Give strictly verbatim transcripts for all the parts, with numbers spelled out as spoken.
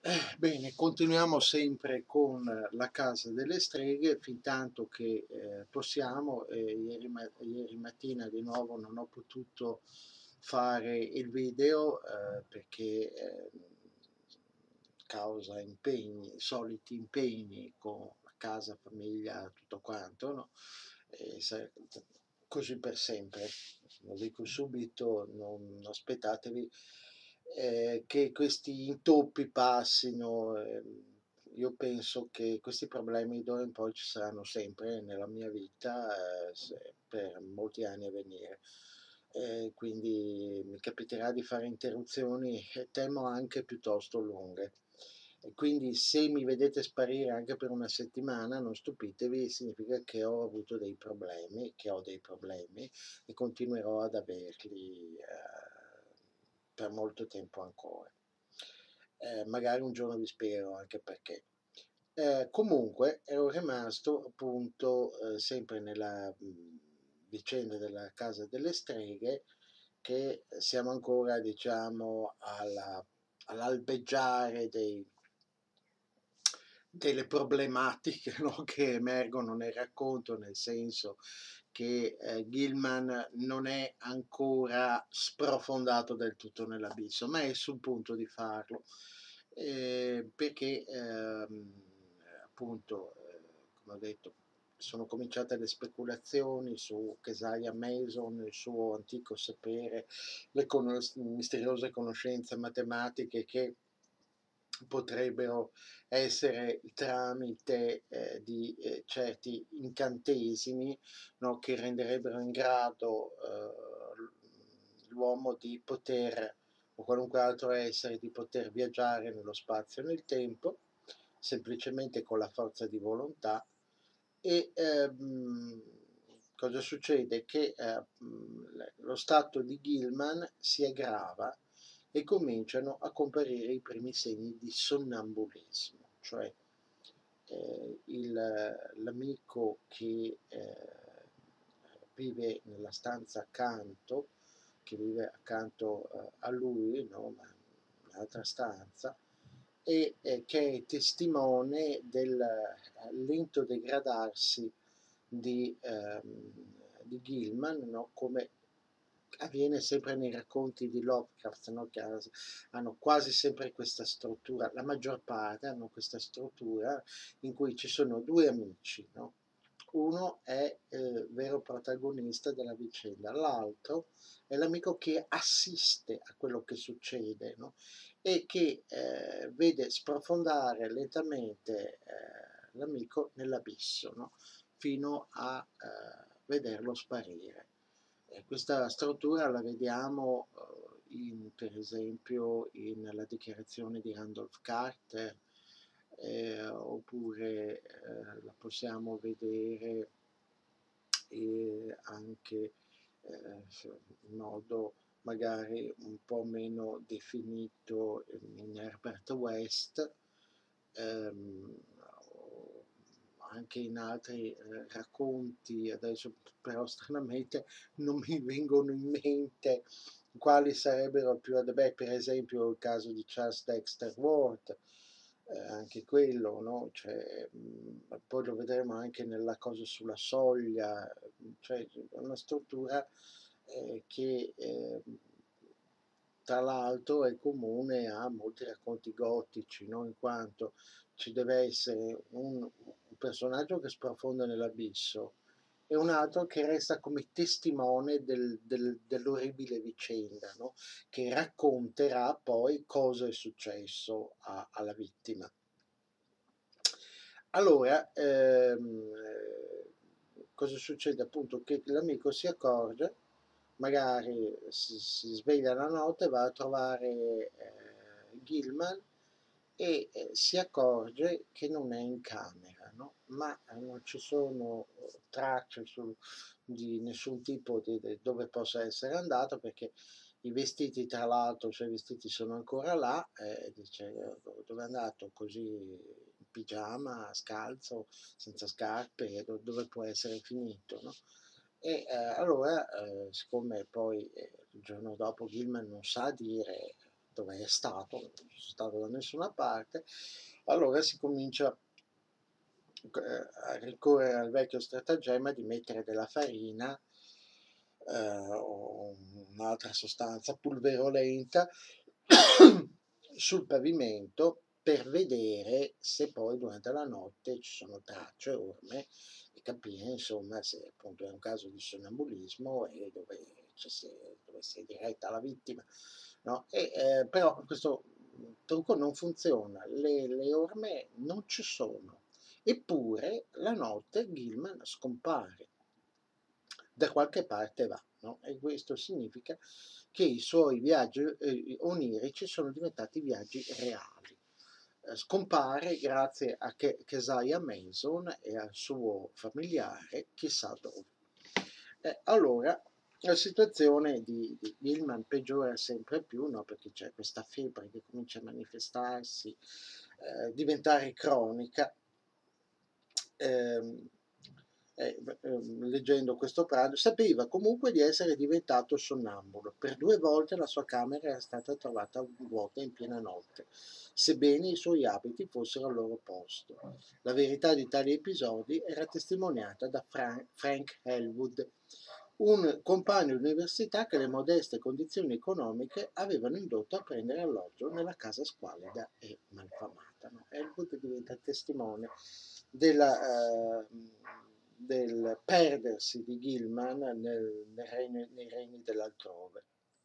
Eh, bene, continuiamo sempre con La casa delle streghe, fintanto che eh, possiamo. Eh, ieri, ma- ieri mattina di nuovo non ho potuto fare il video eh, perché eh, causa impegni, soliti impegni con la casa, famiglia, tutto quanto, no? E sa- così per sempre, lo dico subito, non aspettatevi eh, che questi intoppi passino. ehm, io penso che questi problemi d'ora in poi ci saranno sempre nella mia vita, eh, se- per molti anni a venire. Eh, quindi mi capiterà di fare interruzioni e temo anche piuttosto lunghe. E quindi se mi vedete sparire anche per una settimana, non stupitevi, significa che ho avuto dei problemi, che ho dei problemi e continuerò ad averli eh, per molto tempo ancora. Eh, magari un giorno vi spiegherò anche perché. Eh, comunque ero rimasto appunto eh, sempre nella mh, vicenda della casa delle streghe, che siamo ancora, diciamo, alla, all'albeggiare dei, delle problematiche, no, che emergono nel racconto, nel senso che eh, Gilman non è ancora sprofondato del tutto nell'abisso, ma è sul punto di farlo, eh, perché ehm, appunto, eh, come ho detto, sono cominciate le speculazioni su Keziah Mason, il suo antico sapere, le conos- misteriose conoscenze matematiche che potrebbero essere il tramite eh, di eh, certi incantesimi, no, che renderebbero in grado eh, l'uomo di poter, o qualunque altro essere, di poter viaggiare nello spazio e nel tempo, semplicemente con la forza di volontà. E ehm, cosa succede? Che eh, lo stato di Gilman si aggrava e cominciano a comparire i primi segni di sonnambulismo, cioè eh, il, l'amico che eh, vive nella stanza accanto, che vive accanto eh, a lui, no? Ma in un'altra stanza, e eh, che è testimone del eh, lento degradarsi di, ehm, di Gilman, no? Come avviene sempre nei racconti di Lovecraft, no? Che hanno quasi sempre questa struttura, la maggior parte hanno questa struttura in cui ci sono due amici, no? Uno è eh, vero protagonista della vicenda, l'altro è l'amico che assiste a quello che succede, no? E che eh, vede sprofondare lentamente eh, l'amico nell'abisso, no? Fino a eh, vederlo sparire. E questa struttura la vediamo eh, in, per esempio nella dichiarazione di Randolph Carter, eh, oppure eh, la possiamo vedere eh, anche eh, in modo magari un po' meno definito in Herbert West, ehm, anche in altri eh, racconti. Adesso però stranamente non mi vengono in mente quali sarebbero più adatte. Per esempio il caso di Charles Dexter Ward, eh, anche quello, no? Cioè, mh, poi lo vedremo anche nella cosa sulla soglia, cioè una struttura eh, che eh, tra l'altro è comune a molti racconti gotici, no? In quanto ci deve essere un, un personaggio che sprofonda nell'abisso e un altro che resta come testimone del, del, dell'orribile vicenda, no? Che racconterà poi cosa è successo a, alla vittima. Allora, ehm, cosa succede? Appunto che l'amico si accorge, magari si, si sveglia la notte, va a trovare eh, Gilman e eh, si accorge che non è in camera, no? Ma eh, non ci sono tracce su, di nessun tipo di, di dove possa essere andato, perché i vestiti, tra l'altro, cioè i vestiti sono ancora là, eh, dice dove è andato così in pigiama, scalzo, senza scarpe, dove può essere finito, no? E eh, allora, eh, siccome poi eh, il giorno dopo Gilman non sa dire dove è stato, non è stato da nessuna parte, allora si comincia eh, a ricorrere al vecchio stratagemma di mettere della farina eh, o un'altra sostanza pulverolenta sul pavimento per vedere se poi durante la notte ci sono tracce, orme, e capire insomma se appunto è un caso di sonnambulismo e dove, cioè, se, dove si è diretta la vittima. No? E, eh, però questo trucco non funziona, le, le orme non ci sono, eppure la notte Gilman scompare, da qualche parte va, no? E questo significa che i suoi viaggi eh, onirici sono diventati viaggi reali. Eh, scompare grazie a Ke- Keziah Mason e al suo familiare, chissà dove. Eh, allora, la situazione di, di Gilman peggiora sempre più, no? Perché c'è questa febbre che comincia a manifestarsi, eh, diventare cronica. Ehm, eh, ehm, leggendo questo brano, sapeva comunque di essere diventato sonnambulo. Per due volte la sua camera era stata trovata vuota in piena notte, sebbene i suoi abiti fossero al loro posto. La verità di tali episodi era testimoniata da Frank, Frank Elwood, un compagno di università che le modeste condizioni economiche avevano indotto a prendere alloggio nella casa squalida e malfamata. No? Elwood diventa testimone della, eh, del perdersi di Gilman nel, nel regno, nei regni dell'altrove.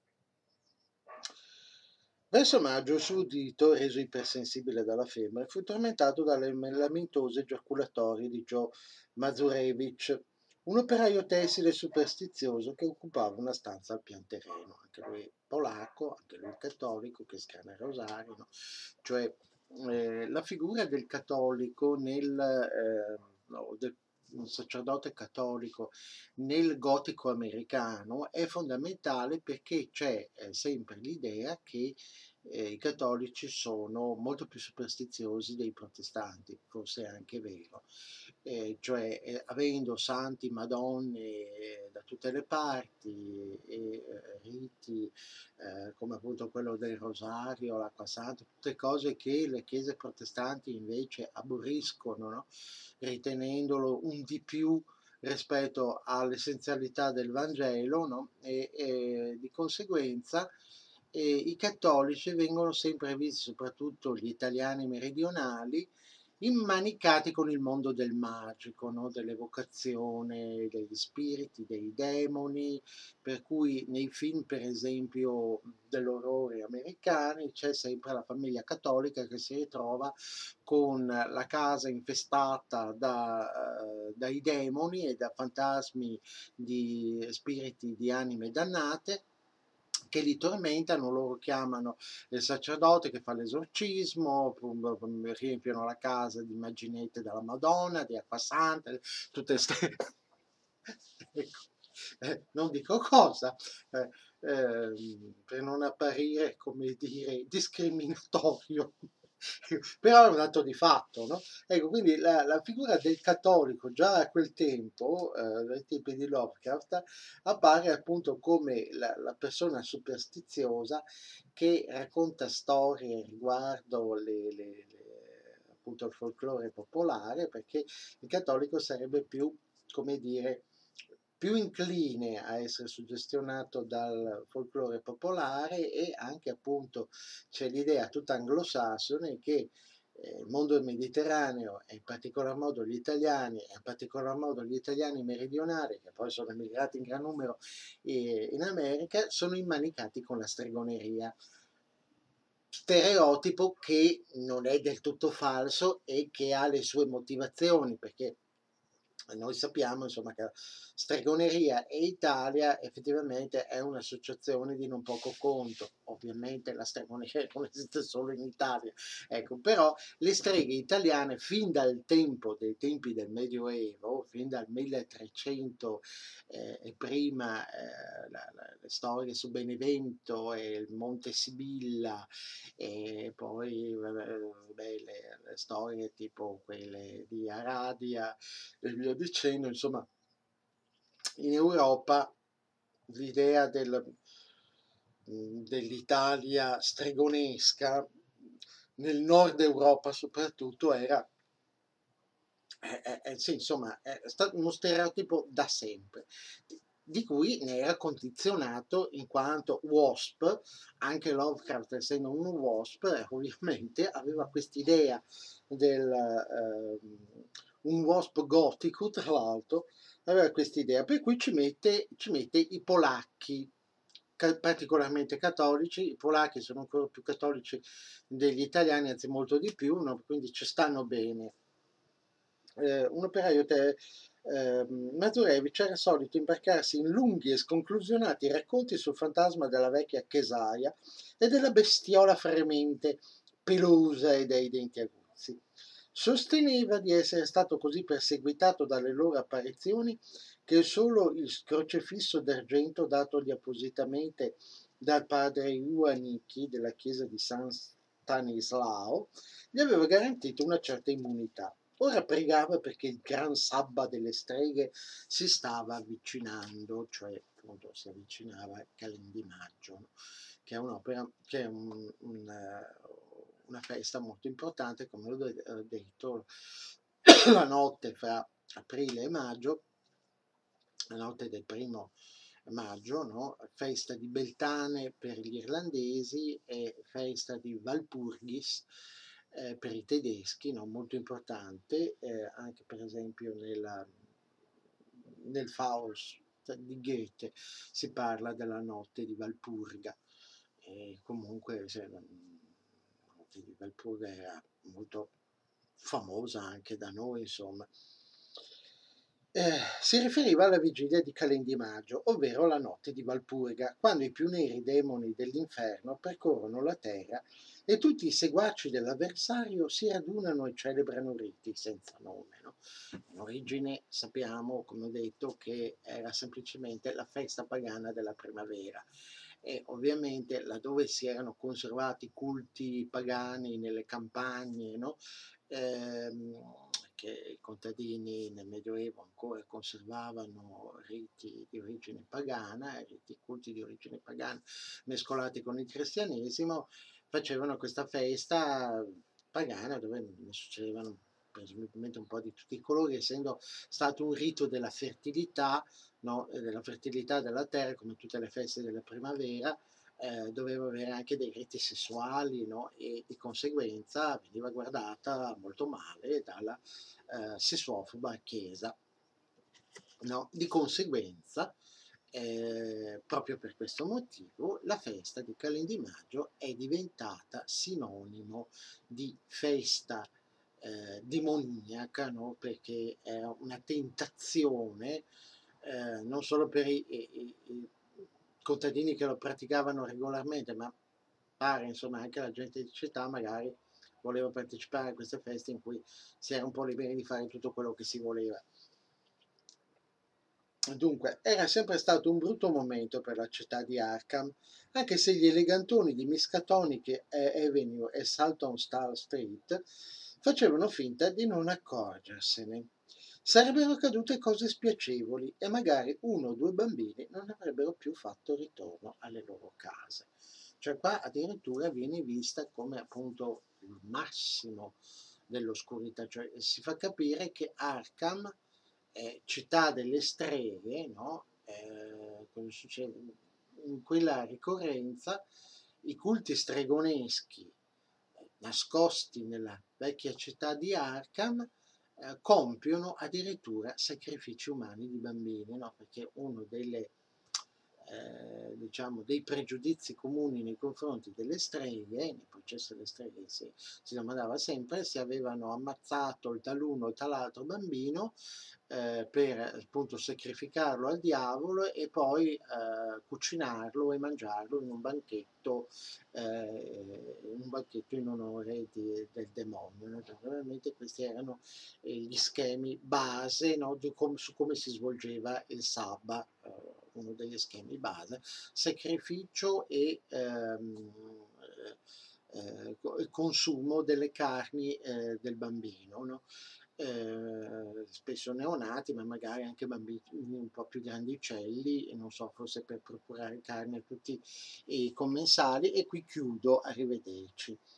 Verso maggio il suo udito, reso ipersensibile dalla febbre, fu tormentato dalle lamentose giaculatorie di Joe Mazurevich, un operaio tessile superstizioso che occupava una stanza al pian terreno, anche lui polacco, anche lui cattolico, che scrive il rosario, no? Cioè eh, la figura del cattolico nel, eh, no, del sacerdote cattolico nel gotico americano è fondamentale perché c'è eh, sempre l'idea che eh, i cattolici sono molto più superstiziosi dei protestanti, forse è anche vero, eh, cioè eh, avendo santi, madonne eh, da tutte le parti e eh, riti eh, come appunto quello del rosario, l'acqua santa, tutte cose che le chiese protestanti invece aborriscono, no? Ritenendolo un di più rispetto all'essenzialità del Vangelo, no? e, e di conseguenza e i cattolici vengono sempre visti, soprattutto gli italiani meridionali, immanicati con il mondo del magico, no? Dell'evocazione degli spiriti, dei demoni, per cui nei film, per esempio, dell'orrore americani c'è sempre la famiglia cattolica che si ritrova con la casa infestata da, uh, dai demoni e da fantasmi di spiriti di anime dannate che li tormentano, loro chiamano il sacerdote che fa l'esorcismo, riempiono la casa di immaginette della Madonna, di acqua santa, tutte queste... ecco, eh, non dico cosa, eh, eh, per non apparire, come dire, discriminatorio, però è un dato di fatto, no? Ecco, quindi la, la figura del cattolico già a quel tempo, eh, dai tempi di Lovecraft, appare appunto come la, la persona superstiziosa che racconta storie riguardo le, le, le, appunto il folklore popolare, perché il cattolico sarebbe più, come dire, più incline a essere suggestionato dal folklore popolare e anche appunto c'è l'idea tutta anglosassone che eh, il mondo mediterraneo e in particolar modo gli italiani e in particolar modo gli italiani meridionali che poi sono emigrati in gran numero eh, in America sono immanicati con la stregoneria, stereotipo che non è del tutto falso e che ha le sue motivazioni, perché noi sappiamo insomma che stregoneria e Italia effettivamente è un'associazione di non poco conto. Ovviamente la stregoneria non esiste solo in Italia, ecco, però le streghe italiane fin dal tempo dei tempi del Medioevo, fin dal milletrecento eh, e prima eh, la, la, le storie su Benevento e il Monte Sibilla e poi beh, le, le storie tipo quelle di Aradia e via dicendo, insomma, in Europa l'idea del, mhmm, dell'Italia stregonesca, nel nord Europa soprattutto, era eh, eh, eh, sì, insomma, è stato uno stereotipo da sempre, di di cui ne era condizionato in quanto WASP, anche Lovecraft essendo un WASP, eh, ovviamente aveva quest'idea del ehm, un WASP gotico tra l'altro, aveva quest'idea, per cui ci mette ci mette i polacchi, ca particolarmente cattolici. I polacchi sono ancora più cattolici degli italiani, anzi molto di più, no, quindi ci stanno bene. Eh, un operaio te, ehm, Mazurevich era solito imbarcarsi in lunghi e sconclusionati racconti sul fantasma della vecchia Chesaia e della bestiola fremente, pelosa e dai denti aguzzi. Sosteneva di essere stato così perseguitato dalle loro apparizioni che solo il crocefisso d'argento datogli appositamente dal padre Ioannichi della chiesa di San Stanislao gli aveva garantito una certa immunità. Ora pregava perché il gran sabba delle streghe si stava avvicinando, cioè appunto si avvicinava Calendimaggio, no? Che è un'opera, che è un, un, uh, una festa molto importante, come ho detto, la notte fra aprile e maggio, la notte del primo maggio, no? Festa di Beltane per gli irlandesi e festa di Walpurgis eh, per i tedeschi, no? Molto importante, eh, anche per esempio nella, nel Faust di Goethe si parla della notte di Valpurga, e comunque se, la notte di Valpurga era molto famosa anche da noi, insomma. Eh, si riferiva alla vigilia di Calendimaggio, ovvero la notte di Valpurga, quando i più neri demoni dell'inferno percorrono la terra e tutti i seguaci dell'avversario si radunano e celebrano riti senza nome. No? In origine sappiamo, come ho detto, che era semplicemente la festa pagana della primavera e ovviamente laddove si erano conservati culti pagani nelle campagne, no? ehm, che i contadini nel Medioevo ancora conservavano riti di origine pagana, riti culti di origine pagana mescolati con il cristianesimo, facevano questa festa pagana dove ne succedevano presumibilmente un po' di tutti i colori, essendo stato un rito della fertilità, no? della fertilità della terra, come tutte le feste della primavera, eh, doveva avere anche dei riti sessuali, no? E di conseguenza veniva guardata molto male dalla eh, sessuofoba chiesa. No? Di conseguenza, eh, proprio per questo motivo, la festa di Calendimaggio è diventata sinonimo di festa eh, demoniaca, no? Perché era una tentazione eh, non solo per i, i, i contadini che lo praticavano regolarmente, ma pare insomma anche la gente di città magari voleva partecipare a queste feste in cui si era un po' liberi di fare tutto quello che si voleva. Dunque, era sempre stato un brutto momento per la città di Arkham, anche se gli elegantoni di Miskatonic Avenue e Salton Star Street facevano finta di non accorgersene. Sarebbero accadute cose spiacevoli e magari uno o due bambini non avrebbero più fatto ritorno alle loro case. Cioè qua addirittura viene vista come appunto il massimo dell'oscurità, cioè si fa capire che Arkham eh, città delle streghe, no? Eh, cosa succede? In quella ricorrenza i culti stregoneschi eh, nascosti nella vecchia città di Arkham eh, compiono addirittura sacrifici umani di bambini, no? Perché uno delle eh, diciamo, dei pregiudizi comuni nei confronti delle streghe, nei processi delle streghe si, si domandava sempre se avevano ammazzato tal'uno o tal'altro bambino eh, per appunto sacrificarlo al diavolo e poi eh, cucinarlo e mangiarlo in un banchetto, eh, in un banchetto in onore di, del demonio. No? Cioè, probabilmente questi erano eh, gli schemi base, no? Di com- su come si svolgeva il sabba, eh, uno degli schemi base, sacrificio e ehm, eh, eh, consumo delle carni eh, del bambino. No? ehm, spesso neonati, ma magari anche bambini un po' più grandicelli, e non so, forse per procurare carne a tutti i commensali. E qui chiudo, arrivederci.